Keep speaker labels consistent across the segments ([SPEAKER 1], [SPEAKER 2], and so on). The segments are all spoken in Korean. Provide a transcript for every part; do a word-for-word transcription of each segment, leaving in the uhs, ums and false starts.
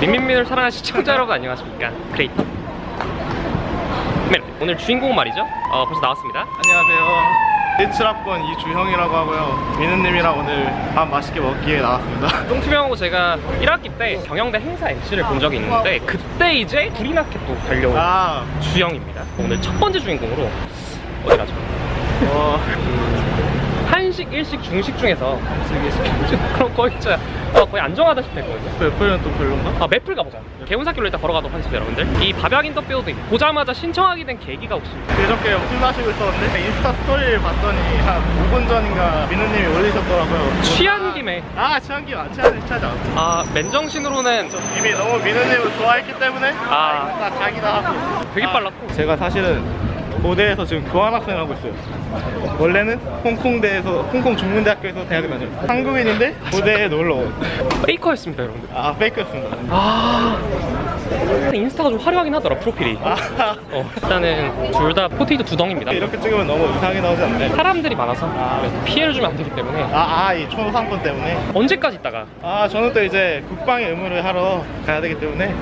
[SPEAKER 1] 민민민을 사랑하는 시청자 여러분 안녕하십니까, 크리에이터 네, 오늘 주인공 말이죠. 어, 벌써 나왔습니다.
[SPEAKER 2] 안녕하세요. 일칠 학번 이주형이라고 하고요. 민우님이랑 오늘 밥 맛있게 먹기에 나왔습니다.
[SPEAKER 1] 똥투명하고 제가 일 학기 때 경영대 행사 엠씨를 본 적이 있는데 그때 이제 프리마켓도 달려온
[SPEAKER 2] 아,
[SPEAKER 1] 주영입니다. 오늘 첫 번째 주인공으로 어디 가죠?
[SPEAKER 2] 어...
[SPEAKER 1] 한식, 일식, 중식 중에서 그런 거 있죠. 어, 거의 안정하다시피 했거든요.
[SPEAKER 2] 매플은 또 별론가?
[SPEAKER 1] 아, 매플 가보자. 개운사길로 일단 걸어가도록 하겠습니다, 여러분들. 이 밥약 인터뷰도 있고 보자마자 신청하게 된 계기가 혹시?
[SPEAKER 2] 그저께 술 마시고 있었는데 인스타 스토리를 봤더니 한 오 분 전인가 민우님이 올리셨더라고요.
[SPEAKER 1] 취한 김에.
[SPEAKER 2] 아, 취한 김에 안 취하지, 취하지 않았어.
[SPEAKER 1] 아, 맨정신으로는
[SPEAKER 2] 이미 너무 민우님을 좋아했기 때문에
[SPEAKER 1] 아,
[SPEAKER 2] 딱 가기다 하고.
[SPEAKER 1] 되게
[SPEAKER 2] 아,
[SPEAKER 1] 빨랐고.
[SPEAKER 2] 제가 사실은 고대에서 지금 교환학생 하고 있어요. 원래는 홍콩대에서 홍콩 중문대학교에서 대학을 다녀요. 한국인인데 고대에 놀러 온.
[SPEAKER 1] 페이커였습니다, 여러분들.
[SPEAKER 2] 아, 페이크였습니다.
[SPEAKER 1] 아, 인스타가 좀 화려하긴 하더라, 프로필이.
[SPEAKER 2] 아,
[SPEAKER 1] 어, 일단은 둘 다 포테이토 두덩입니다.
[SPEAKER 2] 이렇게 찍으면 너무 이상하게 나오지 않나요?
[SPEAKER 1] 사람들이 많아서 피해를 주면 안 되기 때문에.
[SPEAKER 2] 아, 아, 이 초상권 때문에.
[SPEAKER 1] 언제까지 있다가?
[SPEAKER 2] 아, 저는 또 이제 국방의 의무를 하러 가야 되기 때문에.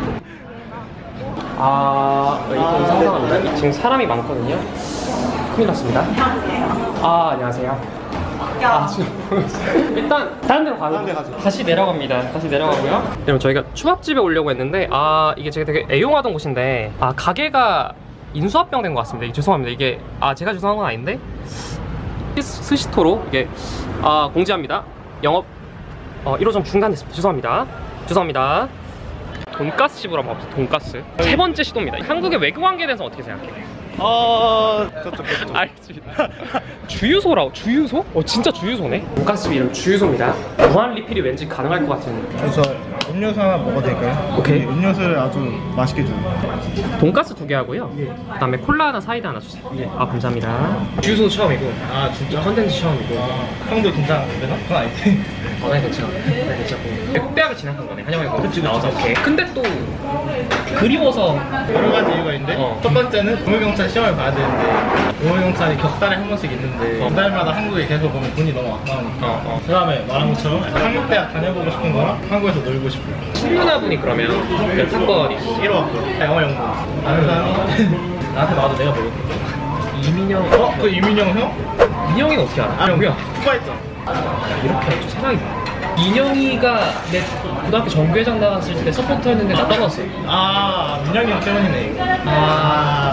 [SPEAKER 1] 아, 이거 이상합니다. 지금 사람이 많거든요. 큰일 났습니다. 아, 안녕하세요. 아, 지금 일단 다른 데로 가는 데 가죠. 다시 내려갑니다. 다시 내려가고요. 여러분, 저희가 초밥집에 오려고 했는데 아, 이게 제가 되게 애용하던 곳인데 아, 가게가 인수합병 된 것 같습니다. 이게 죄송합니다. 이게 아, 제가 죄송한 건 아닌데 스시토로 이게 아, 공지합니다. 영업 어, 일 호점 중단됐습니다. 죄송합니다. 죄송합니다. 돈가스 집으로 한번 가봅시다. 돈가스 세 번째 시도입니다. 한국의 외교 관계에 대해서 어떻게 생각해?
[SPEAKER 2] 어... 저쪽, 저쪽.
[SPEAKER 1] 알겠습니다. 주유소라고? 주유소? 어, 진짜 주유소네? 돈가스 이름 주유소입니다. 무한 리필이 왠지 가능할 것 같은.
[SPEAKER 2] 저 음료수 하나 먹어도 될까요?
[SPEAKER 1] 오케이.
[SPEAKER 2] 음료수를 아주 맛있게 줘요.
[SPEAKER 1] 돈가스 두 개 하고요. 예. 그다음에 콜라 하나, 사이다 하나 주세요. 예. 아, 감사합니다. 주유소 처음이고.
[SPEAKER 2] 아, 진짜?
[SPEAKER 1] 컨텐츠 처음이고.
[SPEAKER 2] 아, 형도 괜찮은데나? 그건 아니지.
[SPEAKER 1] 어, 나 괜찮아. 나 괜찮고. 국대학을 진학한 거네. 한영외고. 그치, 나와서. 오케이. 근데 또 그리워서.
[SPEAKER 2] 여러 가지 이유가 있는데
[SPEAKER 1] 어.
[SPEAKER 2] 첫 번째는 공무경찰 시험을 봐야 되는데 공무경찰이 격달에 한 번씩 있는데 두 달마다 한국에 계속 보면 돈이 너무 아까우니까.
[SPEAKER 1] 어, 어.
[SPEAKER 2] 그 다음에 말한 것처럼 한국대학 다녀보고 싶은 거랑 한국에서 놀고 싶은 거.
[SPEAKER 1] 친누나분이 그러면 몇 학번이?
[SPEAKER 2] 일 호 학교 영어 연구 아는 사람이 나한테 나와도 내가 모르겠어.
[SPEAKER 1] 이민영.
[SPEAKER 2] 어? 그 이민영 형?
[SPEAKER 1] 민영이는 어떻게 알아?
[SPEAKER 2] 아,
[SPEAKER 1] 민영이야.
[SPEAKER 2] 후보했죠.
[SPEAKER 1] 이렇게 알죠. 세상이. 민영이가 내 고등학교 정규회장 나갔을 때 서포터였는데 나 떠났어.
[SPEAKER 2] 아, 민영이 형 때문이네.
[SPEAKER 1] 아.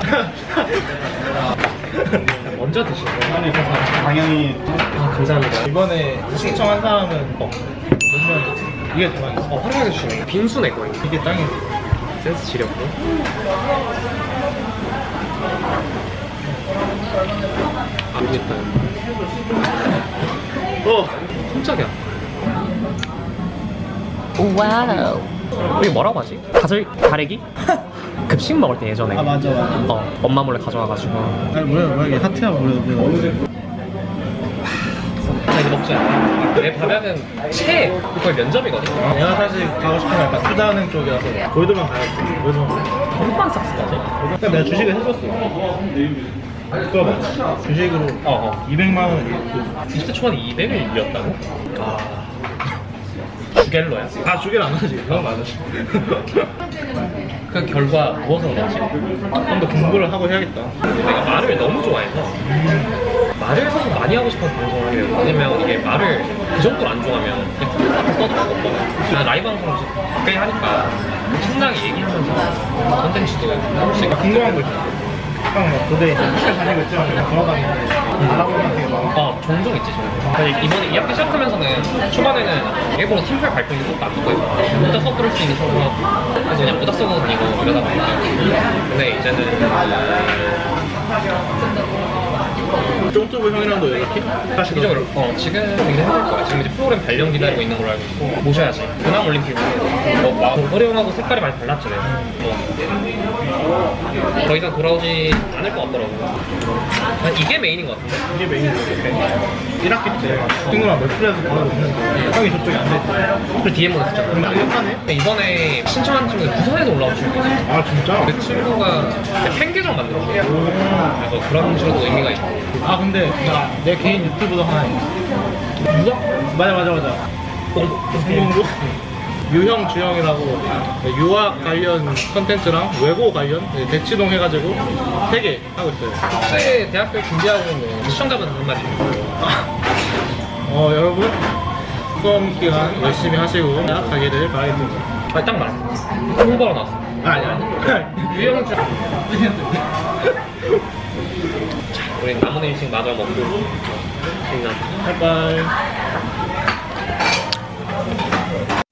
[SPEAKER 1] 먼저 드시고.
[SPEAKER 2] 아니, 당연히.
[SPEAKER 1] 아, 감사합니다.
[SPEAKER 2] 이번에 신청한 사람은 어, 몇 명이지? 이게 대박이지.
[SPEAKER 1] 어, 활용해 주시네. 빙수네, 거의.
[SPEAKER 2] 이게 짱이지.
[SPEAKER 1] 센스 지렸고. 아, 모르겠다.
[SPEAKER 2] 어!
[SPEAKER 1] 깜짝이야. 와우. 이게 뭐라고 하지? 가절, 가래기? 급식 먹을 때 예전에.
[SPEAKER 2] 아, 맞아, 맞아.
[SPEAKER 1] 어, 엄마 몰래 가져와가지고.
[SPEAKER 2] 아니, 뭐야, 뭐야, 이게 하트야, 뭐야, 뭐야.
[SPEAKER 1] 자, 이제 먹자. 내 밥약은 채, 거의 면접이거든.
[SPEAKER 2] 내가 사실 가고 싶은 건 약간 투자은행 쪽이라서 골드만 가야지. 골드만 가야지.
[SPEAKER 1] 건빵 삭스까지?
[SPEAKER 2] 그러니까 내가 주식을 해줬어. 그거 맞지? 주식으로
[SPEAKER 1] 어, 어.
[SPEAKER 2] 이백만 원
[SPEAKER 1] 이십 대 초반에 이백을 일렸다고? 아. 주갤러야?
[SPEAKER 2] 아, 주길 안 하지. 그건 맞지.
[SPEAKER 1] 그 결과 무엇으로 나왔지?
[SPEAKER 2] 좀 더 공부를 하고 해야겠다.
[SPEAKER 1] 내가 말을 너무 좋아해서 말을 사실 많이 하고 싶어서 방송을 해요. 왜냐면 이게 말을 그 정도로 안 좋아하면 그냥 컴퓨터로 써도 없거든. 나 라이브 방송을 가까이 하니까 신나게 얘기하면서 컨텐츠도 조금씩.
[SPEAKER 2] 궁금한 거 있어. 형, 뭐, 고대 이제 학교 다니고 있지만 돌아다니는데 알아보면 되게 많아.
[SPEAKER 1] 어, 종종 있지, 종종. 근데 이번에 이 학기 시작하면서는 초반에는 일본어 팀플 발표는 꼭 놔두고 있고 모자 써들을 수 있는 성공하고 그래서 그냥 모자 쓰고 다니고 이러다 보니까 근데 이제는
[SPEAKER 2] 쫑뚜브 형이랑도 연락해?
[SPEAKER 1] 시기적으로 어, 지금 되게 힘들 거야. 지금 이제 프로그램 발령 기다리고 있는 걸로 알고 있고 모셔야지. 근황 올림픽 뭐 어려움하고 색깔이 많이 달랐잖아요. 뭐 더 이상 돌아오지 않을 것 같더라고. 난 이게 메인인 것 같은데.
[SPEAKER 2] 이게 메인이지. 일 학기 때 친구랑 매플에서 가고 있는데 형이 저쪽에 안 됐대.
[SPEAKER 1] 그 디엠 보냈었잖아.
[SPEAKER 2] 그럼 안하네?
[SPEAKER 1] 이번에 신청한 친구가 부산에서 올라온 친구지.
[SPEAKER 2] 아, 진짜?
[SPEAKER 1] 그 친구가 팬계정 만들었어. 그래서 그런 식으로 의미가 있고.
[SPEAKER 2] 아, 근데 나 내 개인 유튜브도 하나 있어. 누가? 맞아, 맞아, 맞아.
[SPEAKER 1] 뽕.
[SPEAKER 2] 공부? 유형, 주형이라고 유학 관련 컨텐츠랑 외고 관련 대치동 해가지고 세 개 하고 있어요.
[SPEAKER 1] 혹시 대학교 준비하고 있는 시청자분 한마디.
[SPEAKER 2] 어, 여러분 수험 기간 열심히 하시고 대학 가기를 바라겠습니다.
[SPEAKER 1] 아, 딱 말. 홍보로 나왔어.
[SPEAKER 2] 아니 아니.
[SPEAKER 1] 유형주. 자, 우리 남은 음식 마저 먹고. 그냥.
[SPEAKER 2] 바이바이.